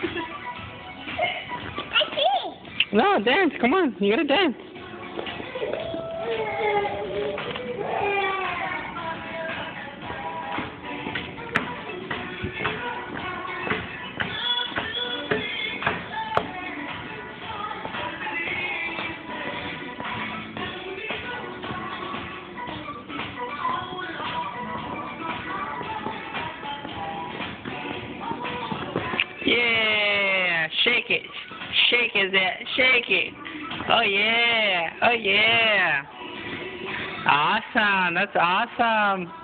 No, dance. Come on. You gotta dance. Yeah, shake it. Shake it, shake it. Oh yeah, oh yeah. Awesome, that's awesome.